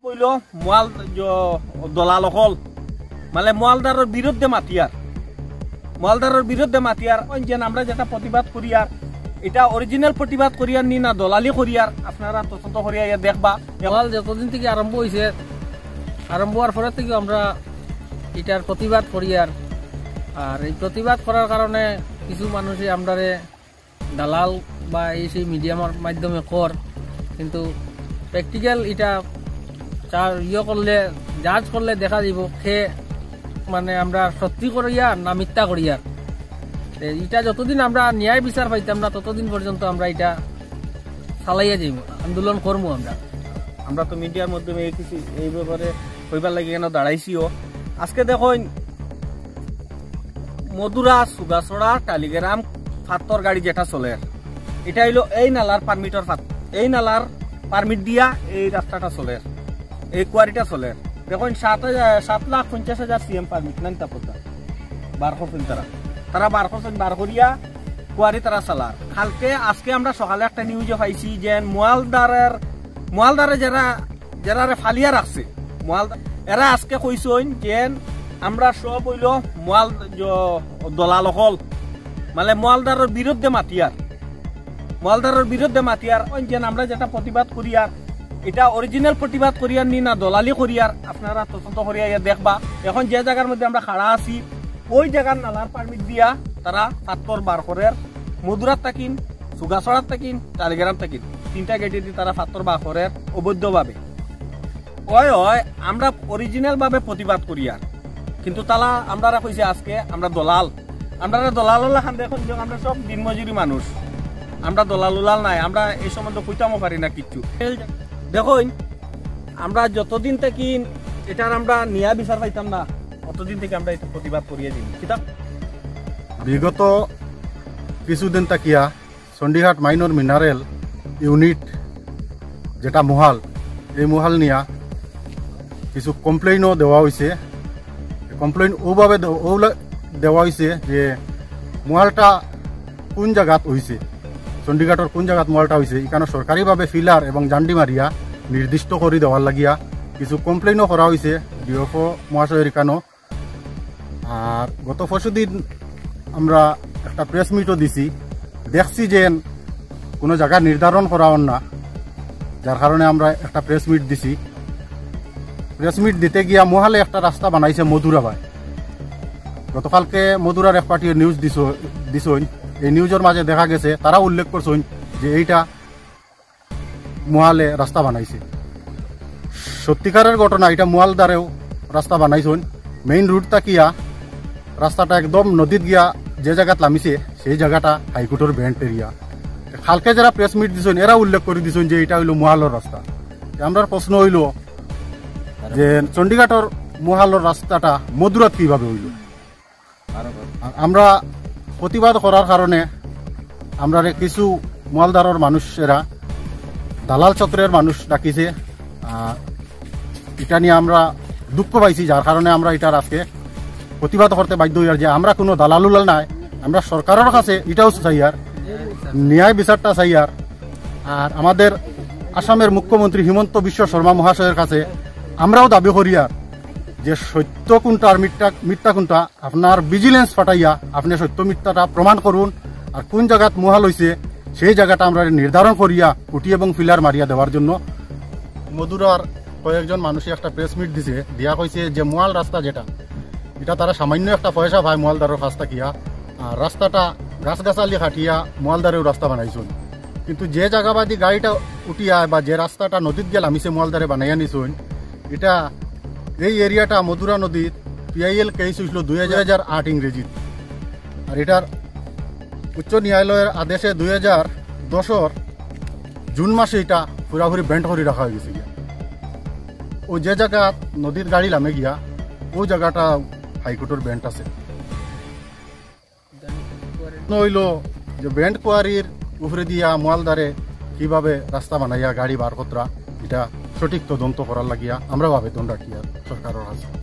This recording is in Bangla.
কইল মোয়াল দলাল হল মানে মোয়ালদারের বিরুদ্ধে মাতিয়ার যেন আমরা যেটা প্রতিবাদ করিয়ার এটা অরিজিনাল প্রতিবাদ করিয়ার নি না দলালি করিয়ার আপনারা তদন্ত করিয়া দেখবা। মোয়াল যতদিন থেকে আরম্ভ হয়েছে আরম্ভ হওয়ার পরে থেকে আমরা এটার প্রতিবাদ করিয়ার আর এই প্রতিবাদ করার কারণে কিছু মানুষে আমরারে দালাল বা এই সেই মিডিয়ামের মাধ্যমে কর কিন্তু প্র্যাকটিক্যাল এটা করলে জাজ করলে দেখা দিব সে মানে আমরা সত্যি করিয়া না মিথ্যা করিয়ার এটা যতদিন আমরা ন্যায় বিচার পাইতাম না ততদিন পর্যন্ত আমরা এটা চালাইয়া যাইব আন্দোলন করবো আমরা তো মিডিয়ার মাধ্যমে এই ব্যাপারে কইবার লাগে কেন দাঁড়াইছিও। আজকে দেখুন মধুরা সুগাছড়া টালিগ্রাম ফাত্তর গাড়ি যেটা চলে এটা হইলো এই নালার পারমিট দিয়া এই রাস্তাটা চলে এই কোয়ারিটা চলে দেখুন 7,50,000 CM পারমিট নাই তাপতা 12% তারা 12% বার করিয়া কোয়ারি তারা চালার কালকে আজকে আমরা সকালে একটা নিউজে পাইছি যে মোয়ালদারে যারা ফালিয়া রাখছে এরা আজকে কইছেন যে আমরা সব হইল মোয়াল দলাল হল মানে মোয়ালদারের বিরুদ্ধে মাতিয়ার যেন আমরা যেটা প্রতিবাদ করিয়ার এটা অরিজিনাল প্রতিবাদ করিয়ার নি না দলালি করিয়ার আপনারা তদন্ত করিয়া দেখবা। এখন যে জায়গার মধ্যে আমরা খাড়া আছি ওই জায়গার নালার পারমিট দিয়া তারা পাত্তর বার করের মধুরাত তাকিন সুগাছড়াত তাকিন টালিগ্রাম তাকিন 3টা গেটে দিয়ে তারা পাত্তর বার করের অবৈধভাবে আমরা অরিজিনাল ভাবে প্রতিবাদ করিয়ার কিন্তু তারা আমরা কইছে আজকে আমরা দলাল দেখুন আমরা সব দিনমজুরি মানুষ আমরা দলাল নাই আমরা এই সম্বন্ধে কইতামও পারি না কিচ্ছু। দেখুন আমরা যতদিন থেকে এটার আমরা নিয়া বিচার পাইতাম না ততদিন থেকে আমরা এটা প্রতিবাদ করিয়ে দিই। বিগত কিছুদিন তাকিয়া চণ্ডীঘাট মাইনর মিনারেল ইউনিট যেটা মহাল এই মহাল নিয়া কিছু কমপ্লেইনও দেওয়া হয়েছে। কমপ্লেইন ওভাবে দেওয়া হয়েছে যে মহালটা কোন জায়গাত হয়েছে চণ্ডীঘাটর কোন জায়গাত মহালটা হয়েছে এখানে সরকারিভাবে ফিলার এবং জান্ডি মারিয়া নির্দিষ্ট করে দেওয়ার লাগিয়া কিছু কমপ্লেইনও করা হয়েছে ডিএফও মহাশয়ের এখানেও। আর গত পরশুদিন আমরা একটা প্রেস মিটও দিছি দেখছি যে কোনো জায়গা নির্ধারণ করা হন না যার কারণে আমরা একটা প্রেস মিট দিছি। প্রেস মিট দিতে গিয়া মহালে একটা রাস্তা বানাইছে মধুরাবাই গতকালকে মধুরার এক পার্টির নিউজ দিছইন এই নিউজের মাঝে দেখা গেছে তারা উল্লেখ করছেন যে এইটা মহালে রাস্তা বানাইছে সত্যিকারের ঘটনা এটা মোয়ালদারেও রাস্তা বানাইছেন মেইন রুট তাকিয়া রাস্তাটা একদম নদীত গিয়া যে জায়গাত নামিছে সেই জায়গাটা হাইকোর্টের বেন্ট এরিয়া। কালকে যারা প্রেস মিট দিছেন এরা উল্লেখ করে দিছেন যে এটা হইল মহালের রাস্তা। আমরা প্রশ্ন হইল যে চণ্ডীঘাটর মহালের রাস্তাটা মধুরাত কিভাবে হইল। আমরা প্রতিবাদ করার কারণে আমরা কিছু মোয়ালদারের মানুষেরা দালাল চক্রের মানুষ ডাকিছে এটা নিয়ে আমরা দুঃখ পাইছি যার কারণে আমরা এটার আজকে প্রতিবাদ করতে বাধ্য হইয়ার যে আমরা কোনো দালালুলাল নাই আমরা সরকারের কাছে এটাও চাইয়ার ন্যায় বিচারটা চাইয়ার। আর আমাদের আসামের মুখ্যমন্ত্রী হিমন্ত বিশ্ব শর্মা মহাশয়ের কাছে আমরাও দাবি করিয়ার যে সত্য কোনটা আর মিথ্যা কোনটা আপনার ভিজিলেন্স পাঠাইয়া আপনি সত্য মিথ্যাটা প্রমাণ করুন আর কোন জায়গাত মহাল হয়েছে সেই জায়গাটা আমরা নির্ধারণ করিয়া কুটি এবং ফিলার মারিয়া দেওয়ার জন্য। মধুরার কয়েকজন মানুষই একটা প্রেস মিট দিছে দিয়া কইছে যে মহাল রাস্তা যেটা এটা তারা সামান্য একটা পয়সা ভাই মোয়ালদারের কাছ থাকিয়া আর রাস্তাটা গাছগাছালি কাটিয়া মোয়ালদারেও রাস্তা বানাইছেন কিন্তু যে জায়গাবাদী গাড়িটা উঠিয়া বা যে রাস্তাটা নদীত গেল আমিছে মোয়ালদারে বানাইয়া নিছেন এটা এই এরিয়াটা মধুরা নদীর PIL কেস হয়েছিল 2008 ইংরেজিত আর এটার উচ্চ ন্যায়ালয়ের আদেশে 2010 জুন মাসে এটা পুরাপুরি বেন্ট করে রাখা হয়ে গেছে গিয়া ও যে জায়গা নদীর গাড়ি নামে গিয়া ও জায়গাটা হাইকোর্টের বেন্ট আছে হইল যে বেন্ট কোয়ারির উপরে দিয়া মোয়ালদারে কিভাবে রাস্তা বানাইয়া গাড়ি বার কতরা এটা সঠিক তদন্ত করার লাগিয়া আমরা আবেদন রাখি আর সরকারের কাছে।